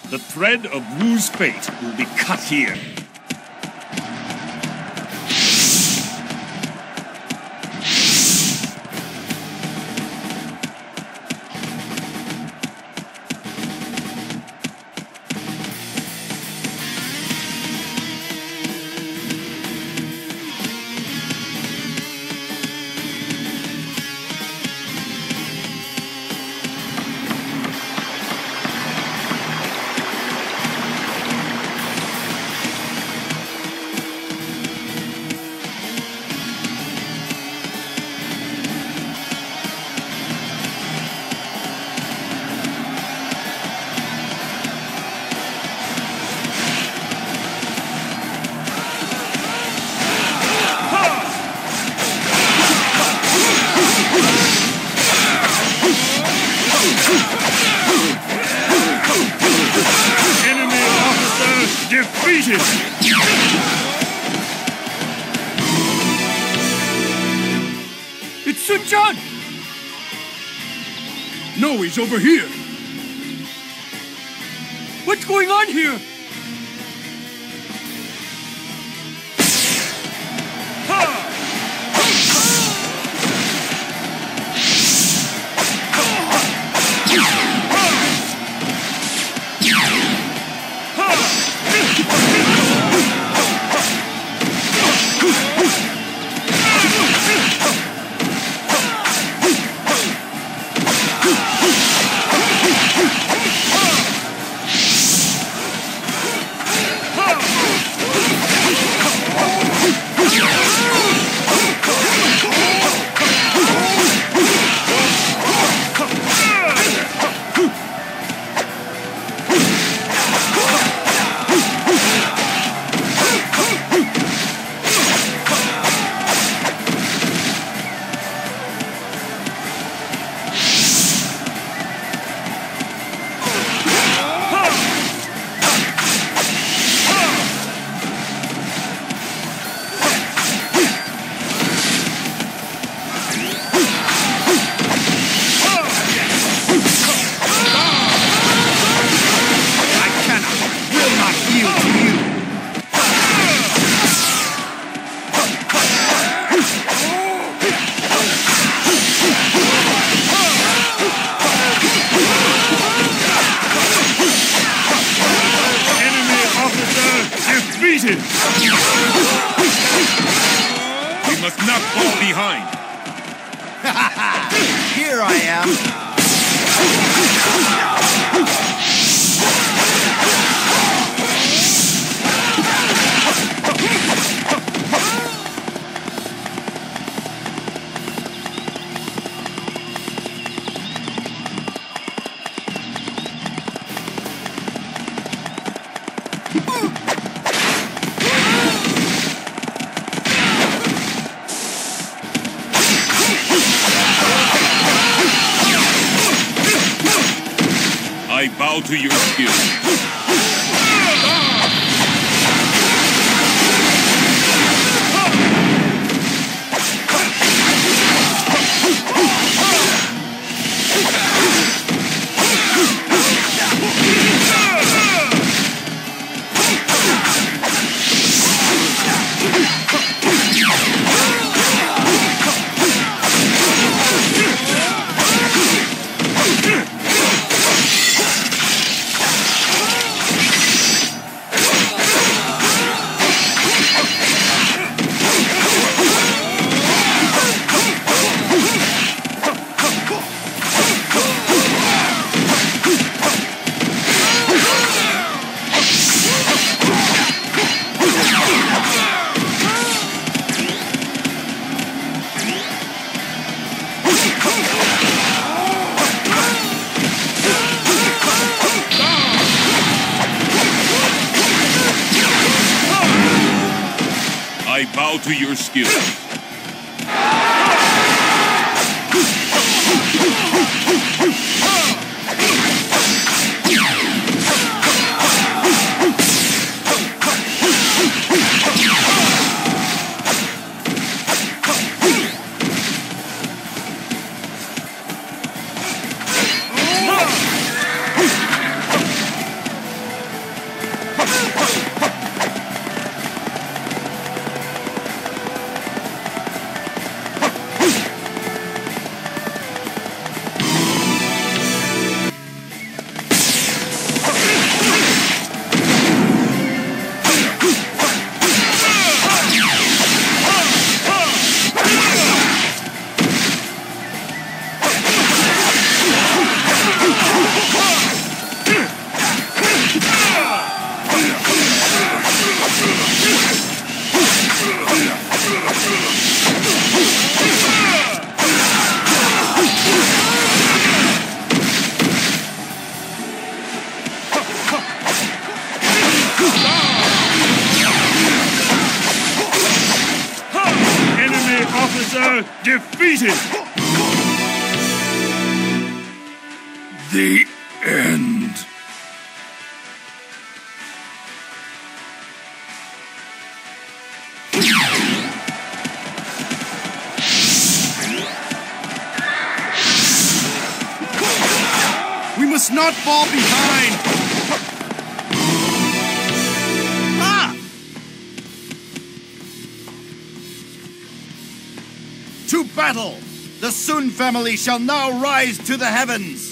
The thread of Wu's fate will be cut here. Enemy officer defeated! It's Jian! No, he's over here. What's going on here? Defeated! We must not fall behind. Here I am. I bow to your skill. I bow to your skill. Enemy officer defeated! The end. We must not fall behind! Ah! To battle! The Sun family shall now rise to the heavens!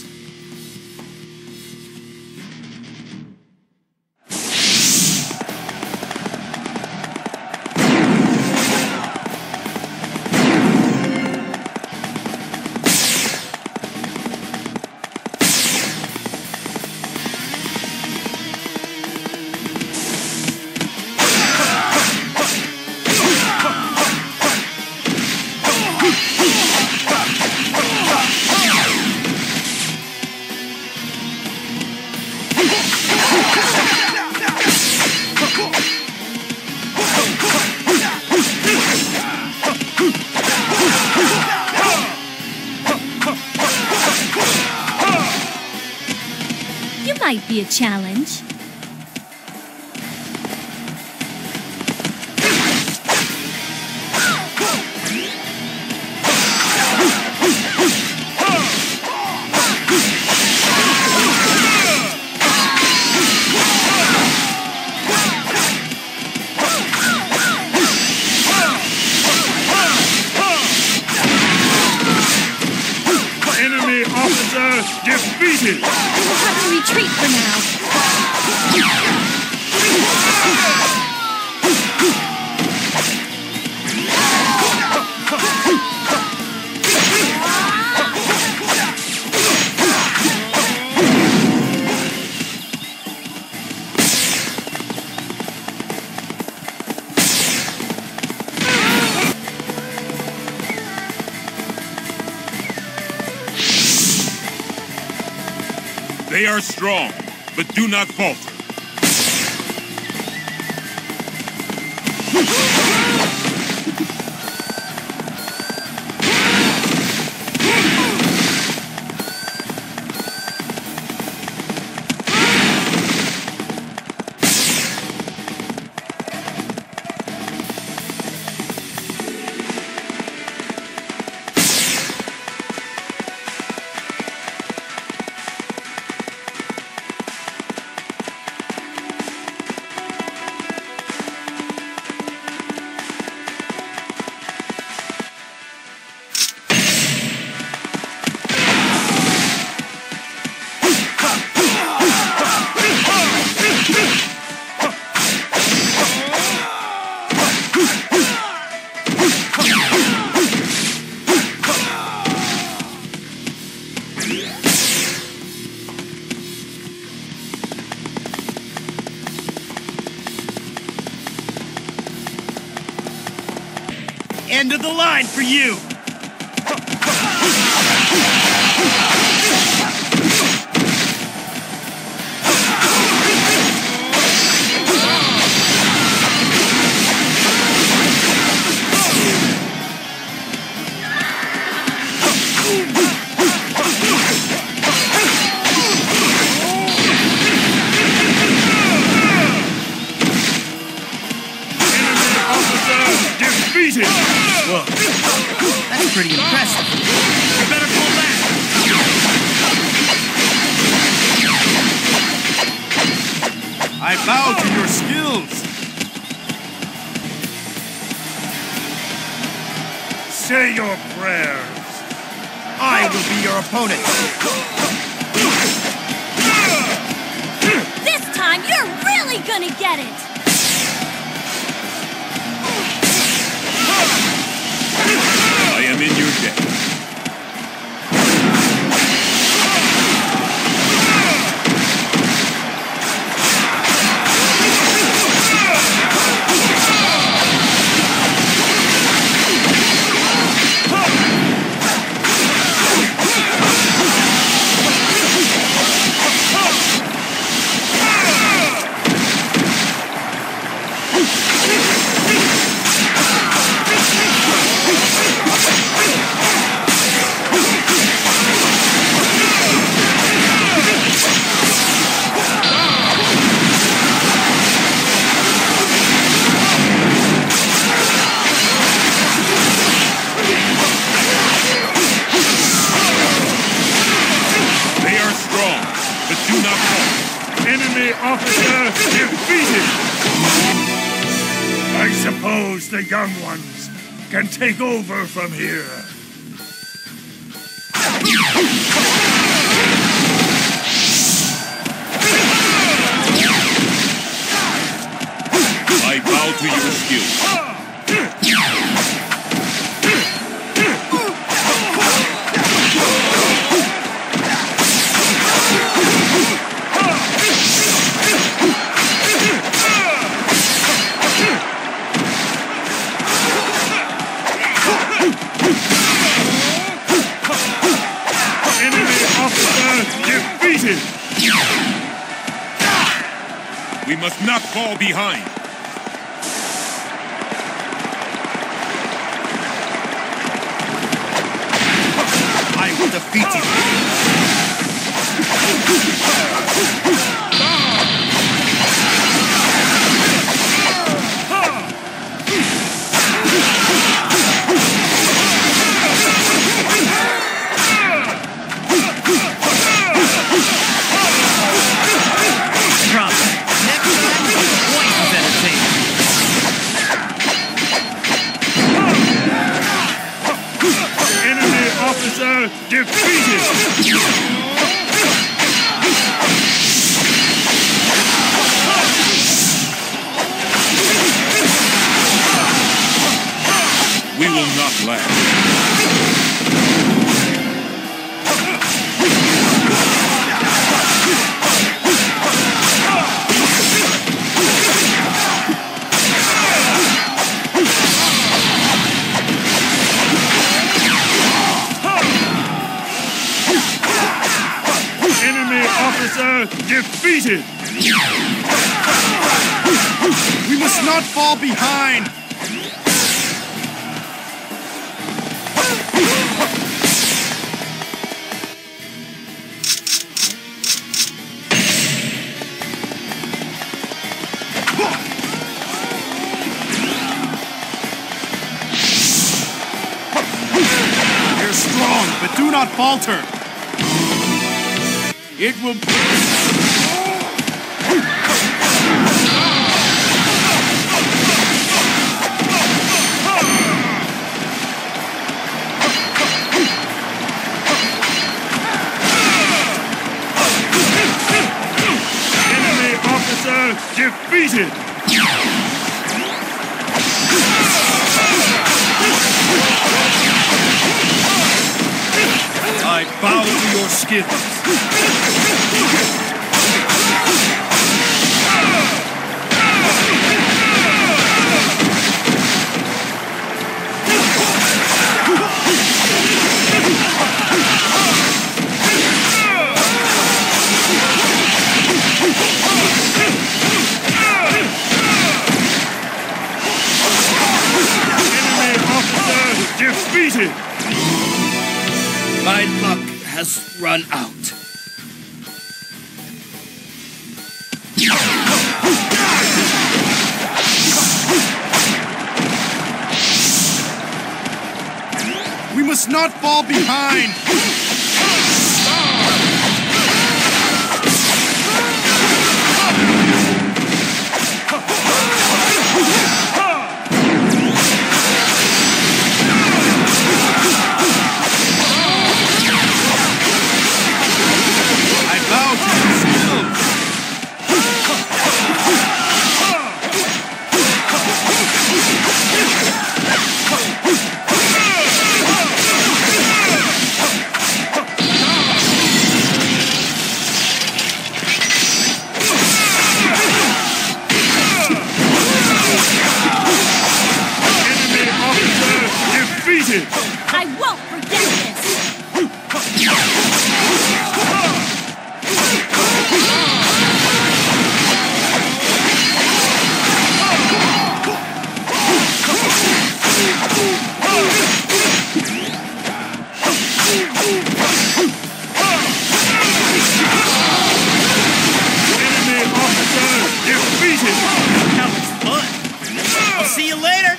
Might be a challenge. Enemy officer defeated! We'll have to retreat for now. They are strong, but do not falter. End of the line for you! Whoa, that's pretty impressive. You better pull back. I bow to your skills. Say your prayers. I will be your opponent. This time you're really gonna get it! I am in your debt. the young ones can take over from here. I bow to your skill. Defeated! We must not fall behind. I will defeat you. Defeated! We will not last. Defeated! We must not fall behind! You're strong, but do not falter. It will... Enemy officer defeated! I bow to your skills. Enemy officer defeated! My luck has run out. We must not fall behind! I won't forget this! Enemy officer defeated! That was fun. I'll see you later.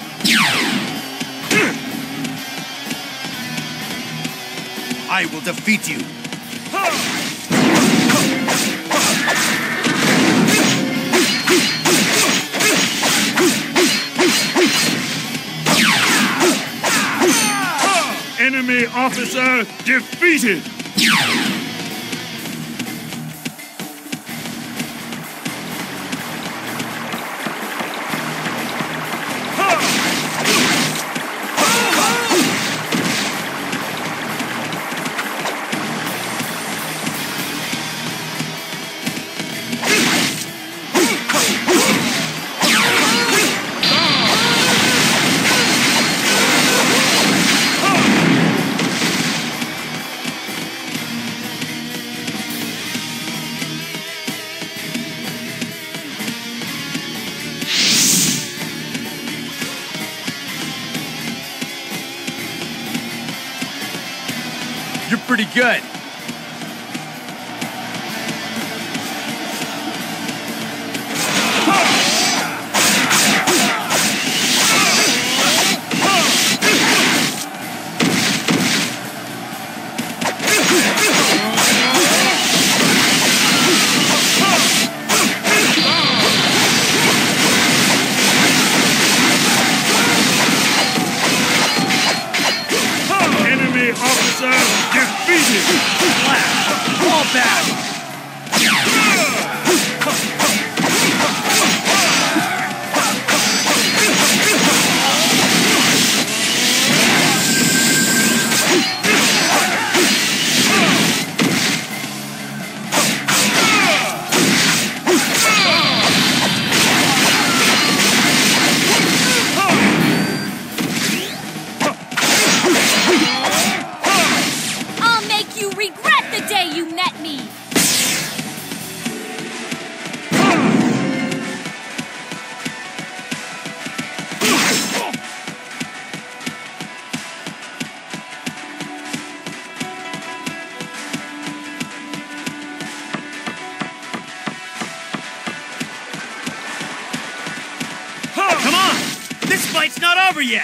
I will defeat you. Enemy officer defeated! You're pretty good. Enemy officer defeated! Flash! Fall back! I'll make you regret the day you met me! Come on! This fight's not over yet!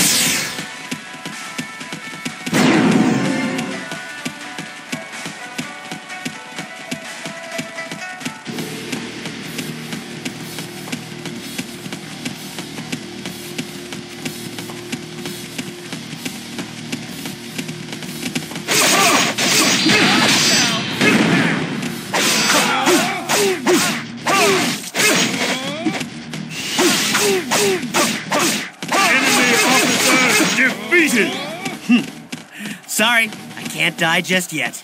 Enemy officer defeated! Sorry, I can't die just yet.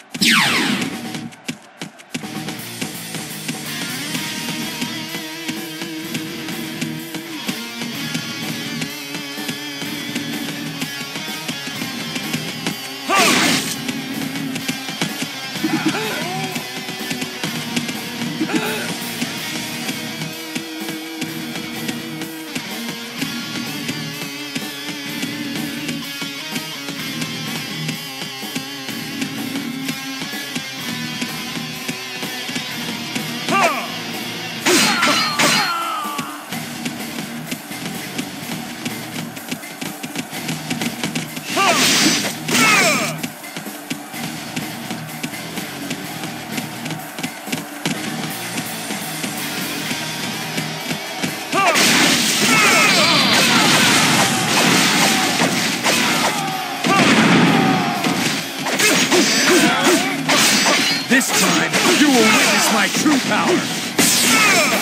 This time, you will witness my true power!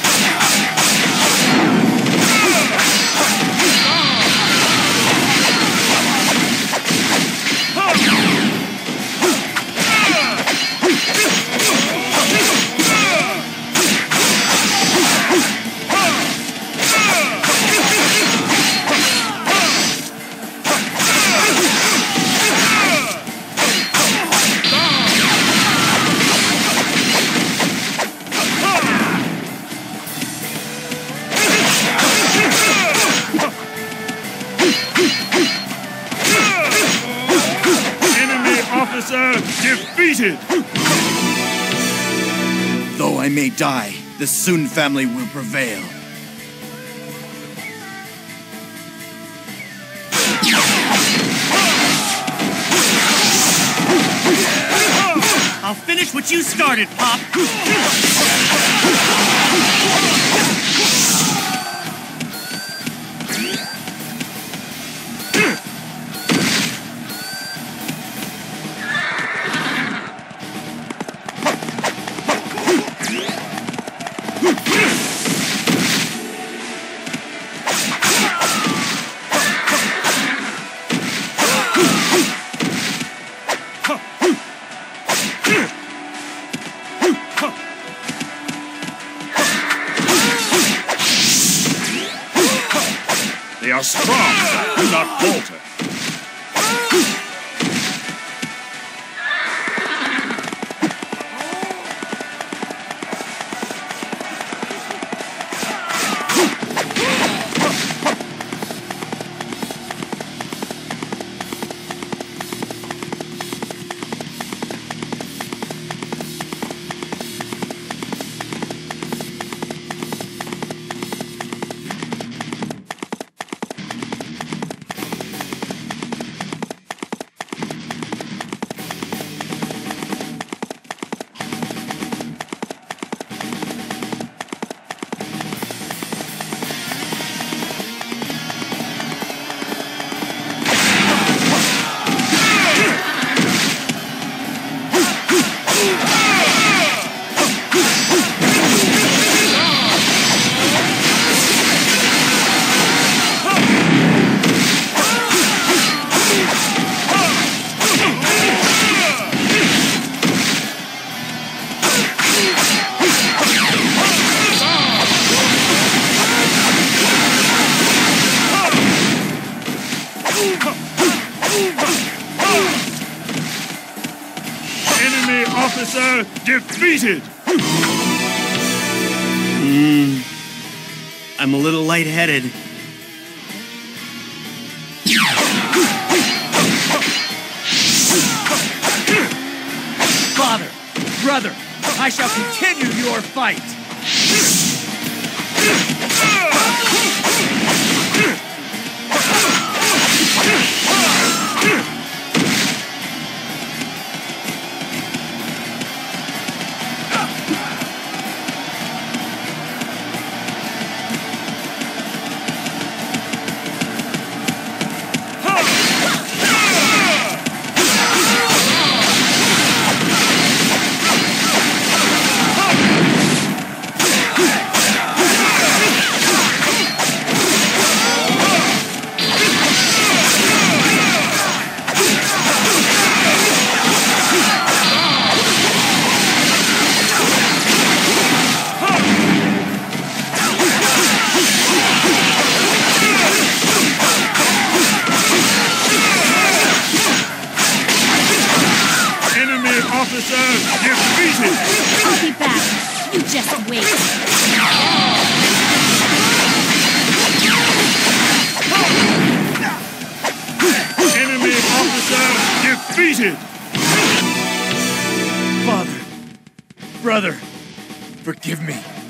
Enemy officer defeated! Though I may die, the Sun family will prevail. I'll finish what you started, Pop! strong. Do not falter. Enemy officer defeated! I'm a little lightheaded. Father, brother, I shall continue your fight! Officer defeated! I'll be back. You just wait. Enemy officer defeated! Father, brother, forgive me.